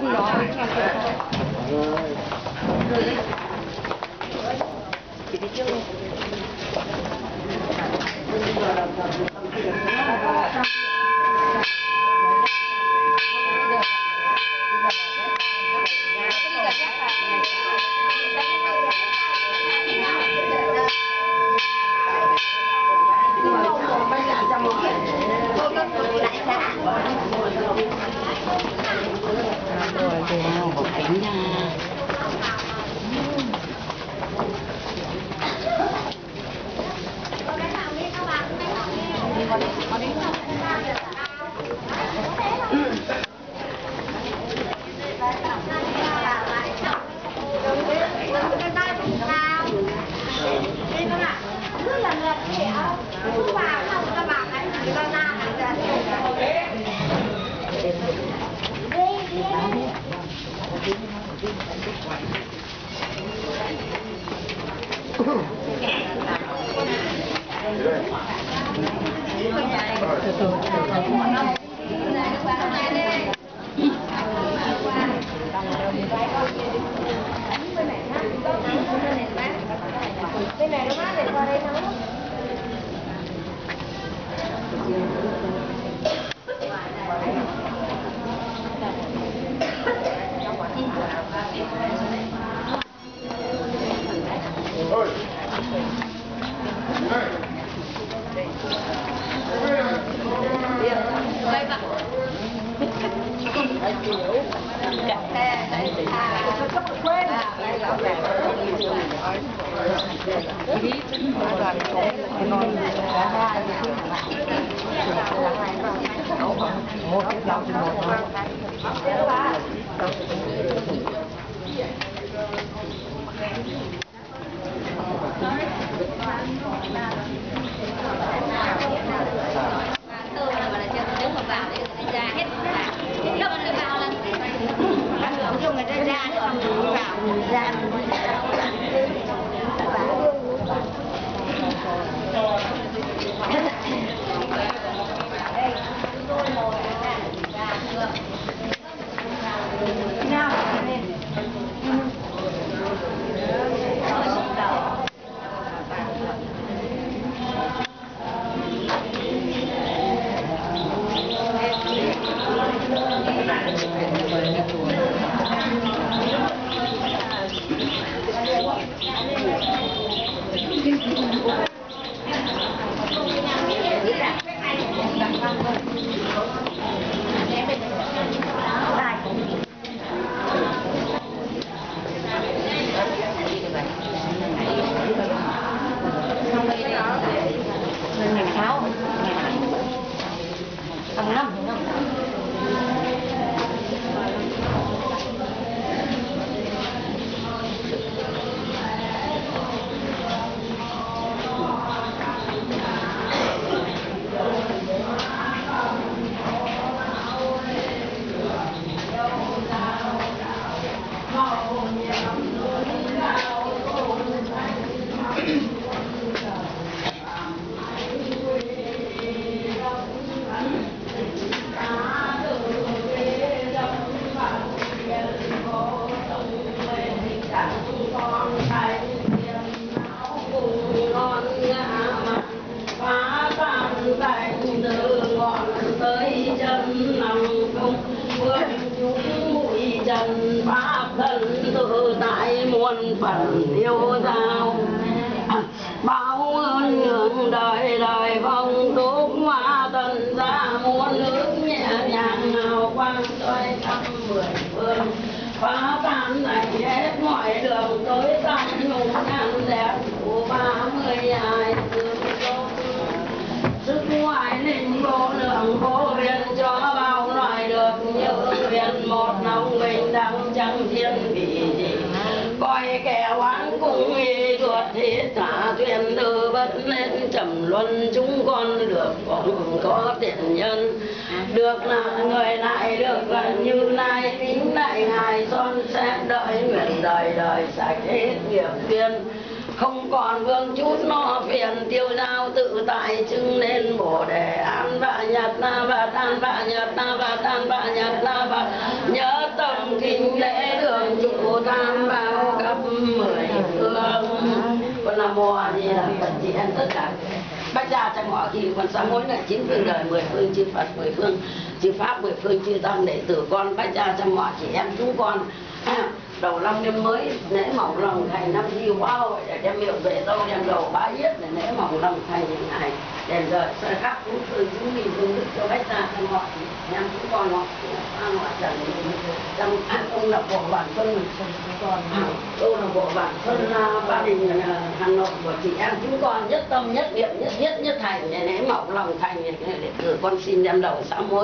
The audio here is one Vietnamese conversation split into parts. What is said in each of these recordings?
cân đó. Chị đi trước đi. Không còn vương chút nó phiền tiêu dao tự tại chứng nên bồ đề an và nhật na và tan và nhật na và tan và nhật na và nhớ tâm tam bảo cấp 10 phương. Con Nam Mô A Di Đà Phật. Chị em tất cả bách gia trong mọi khi con sám hối là 9 phương đời 10 phương chư Phật 10 phương chư Pháp 10 phương chư Tăng đệ tử con bách gia trong mọi chị em chúng con đầu năm năm mới lễ mỏng lòng thầy năm diêu bao để đem miệng về đâu đem đầu bá yết để lễ mỏng lòng thầy những ngày đèn rời soi khắp chúng phương chúng mình phương đức cho bách gia trong mọi em chúng con họ an hòa trần trong ông là bộ bản thân tôi là bộ bản thân gia đình Hà Nội của chị em chúng con nhất tâm nhất niệm nhất thiết nhất thành để lễ mỏng lòng thành để cử con xin đem đầu sám hối.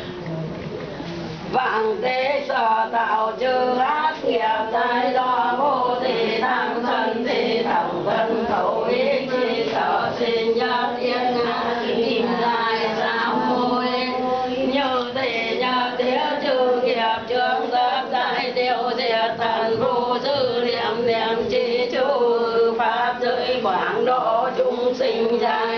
Vạn tế sở tạo chư ác nghiệp tai lo vô thị tham thân thị thẳng thân khẩu ý chi sở sinh nhất yên ngã kim dài sám hối như thị nhật tiết chư nghiệp chương tất đại tiêu diệt thần vô dư niệm niệm chi chu pháp giới quảng độ chúng sinh dài